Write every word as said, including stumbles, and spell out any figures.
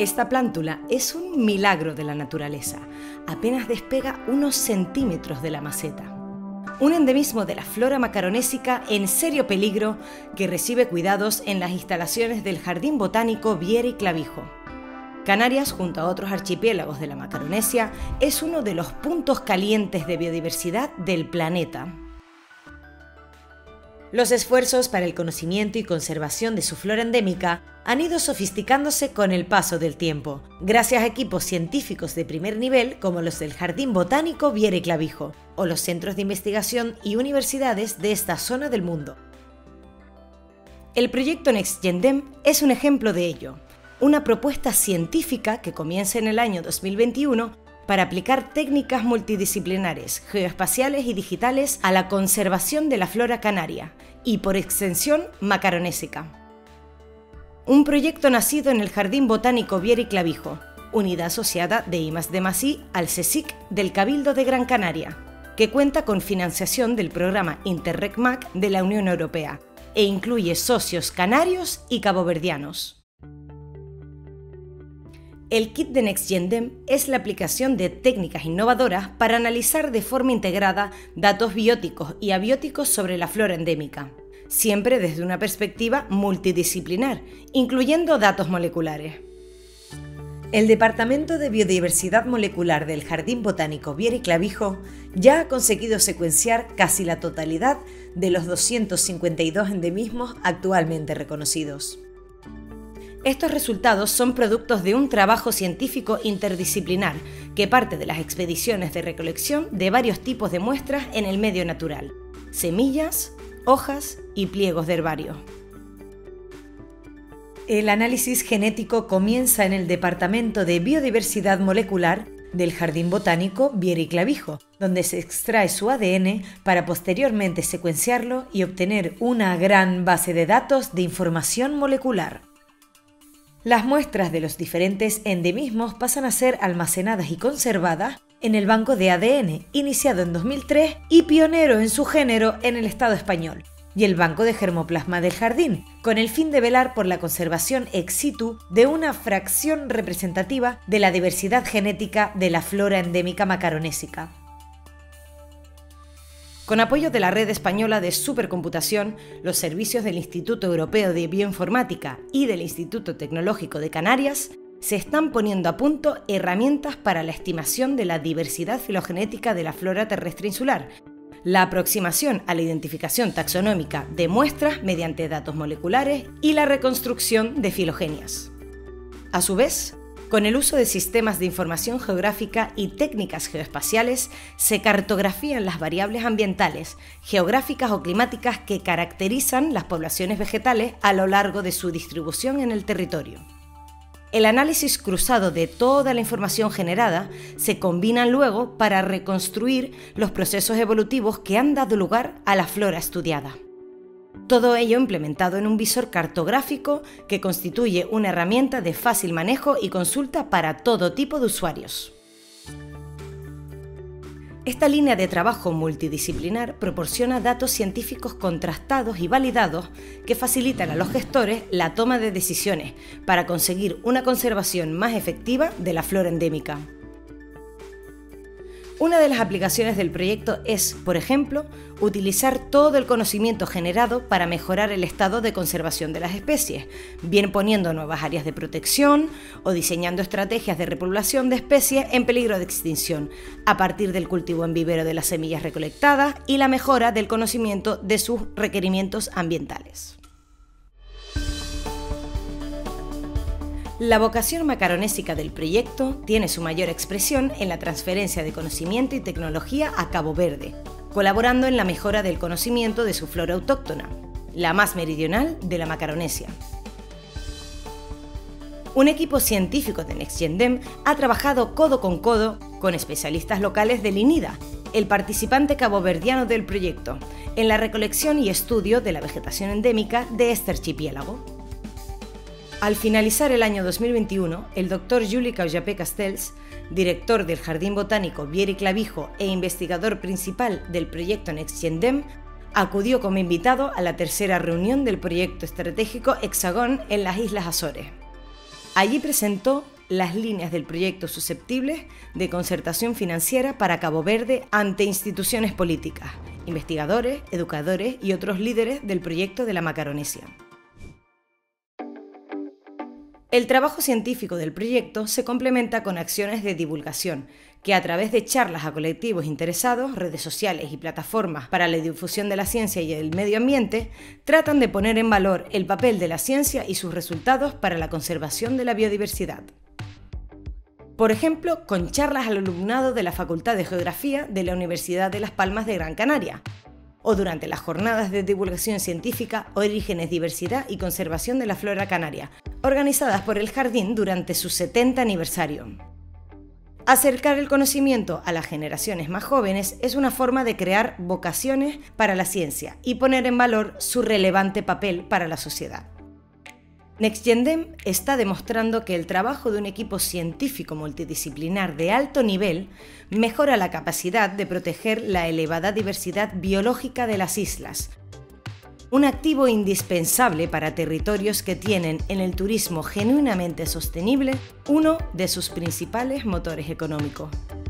Esta plántula es un milagro de la naturaleza. Apenas despega unos centímetros de la maceta. Un endemismo de la flora macaronésica en serio peligro que recibe cuidados en las instalaciones del Jardín Botánico Viera y Clavijo. Canarias, junto a otros archipiélagos de la Macaronesia, es uno de los puntos calientes de biodiversidad del planeta. Los esfuerzos para el conocimiento y conservación de su flora endémica han ido sofisticándose con el paso del tiempo, gracias a equipos científicos de primer nivel como los del Jardín Botánico Viera y Clavijo, o los centros de investigación y universidades de esta zona del mundo. El proyecto NextGenDem es un ejemplo de ello, una propuesta científica que comienza en el año dos mil veintiuno para aplicar técnicas multidisciplinares, geoespaciales y digitales a la conservación de la flora canaria y, por extensión, macaronésica. Un proyecto nacido en el Jardín Botánico Viera y Clavijo, unidad asociada de I más D más I al CSIC del Cabildo de Gran Canaria, que cuenta con financiación del programa Interreg-Mac de la Unión Europea e incluye socios canarios y caboverdianos. El kit de NextGenDem es la aplicación de técnicas innovadoras para analizar de forma integrada datos bióticos y abióticos sobre la flora endémica, siempre desde una perspectiva multidisciplinar, incluyendo datos moleculares. El Departamento de Biodiversidad Molecular del Jardín Botánico Viera y Clavijo ya ha conseguido secuenciar casi la totalidad de los doscientos cincuenta y dos endemismos actualmente reconocidos. Estos resultados son productos de un trabajo científico interdisciplinar que parte de las expediciones de recolección de varios tipos de muestras en el medio natural, semillas, hojas y pliegos de herbario. El análisis genético comienza en el Departamento de Biodiversidad Molecular del Jardín Botánico Viera y Clavijo, donde se extrae su A D N para posteriormente secuenciarlo y obtener una gran base de datos de información molecular. Las muestras de los diferentes endemismos pasan a ser almacenadas y conservadas en el Banco de A D N, iniciado en dos mil tres y pionero en su género en el Estado español, y el Banco de Germoplasma del Jardín, con el fin de velar por la conservación ex situ de una fracción representativa de la diversidad genética de la flora endémica macaronésica. Con apoyo de la Red Española de Supercomputación, los servicios del Instituto Europeo de Bioinformática y del Instituto Tecnológico de Canarias se están poniendo a punto herramientas para la estimación de la diversidad filogenética de la flora terrestre insular, la aproximación a la identificación taxonómica de muestras mediante datos moleculares y la reconstrucción de filogenias. A su vez, con el uso de sistemas de información geográfica y técnicas geoespaciales, se cartografían las variables ambientales, geográficas o climáticas que caracterizan las poblaciones vegetales a lo largo de su distribución en el territorio. El análisis cruzado de toda la información generada se combinan luego para reconstruir los procesos evolutivos que han dado lugar a la flora estudiada. Todo ello implementado en un visor cartográfico que constituye una herramienta de fácil manejo y consulta para todo tipo de usuarios. Esta línea de trabajo multidisciplinar proporciona datos científicos contrastados y validados que facilitan a los gestores la toma de decisiones para conseguir una conservación más efectiva de la flora endémica. Una de las aplicaciones del proyecto es, por ejemplo, utilizar todo el conocimiento generado para mejorar el estado de conservación de las especies, bien poniendo nuevas áreas de protección o diseñando estrategias de repoblación de especies en peligro de extinción, a partir del cultivo en vivero de las semillas recolectadas y la mejora del conocimiento de sus requerimientos ambientales. La vocación macaronésica del proyecto tiene su mayor expresión en la transferencia de conocimiento y tecnología a Cabo Verde, colaborando en la mejora del conocimiento de su flora autóctona, la más meridional de la Macaronesia. Un equipo científico de NextGenDem ha trabajado codo con codo con especialistas locales del INIDA, el participante caboverdiano del proyecto, en la recolección y estudio de la vegetación endémica de este archipiélago. Al finalizar el año dos mil veintiuno, el doctor Juli Caujapé Castells, director del Jardín Botánico Viera y Clavijo e investigador principal del proyecto NextGenDem, acudió como invitado a la tercera reunión del proyecto estratégico Hexagón en las Islas Azores. Allí presentó las líneas del proyecto susceptibles de concertación financiera para Cabo Verde ante instituciones políticas, investigadores, educadores y otros líderes del proyecto de la Macaronesia. El trabajo científico del proyecto se complementa con acciones de divulgación, que a través de charlas a colectivos interesados, redes sociales y plataformas para la difusión de la ciencia y el medio ambiente, tratan de poner en valor el papel de la ciencia y sus resultados para la conservación de la biodiversidad. Por ejemplo, con charlas al alumnado de la Facultad de Geografía de la Universidad de Las Palmas de Gran Canaria, o durante las jornadas de divulgación científica Orígenes, Diversidad y Conservación de la Flora Canaria, organizadas por el Jardín durante su setenta aniversario. Acercar el conocimiento a las generaciones más jóvenes es una forma de crear vocaciones para la ciencia y poner en valor su relevante papel para la sociedad. NextGenDem está demostrando que el trabajo de un equipo científico multidisciplinar de alto nivel mejora la capacidad de proteger la elevada diversidad biológica de las islas, un activo indispensable para territorios que tienen en el turismo genuinamente sostenible uno de sus principales motores económicos.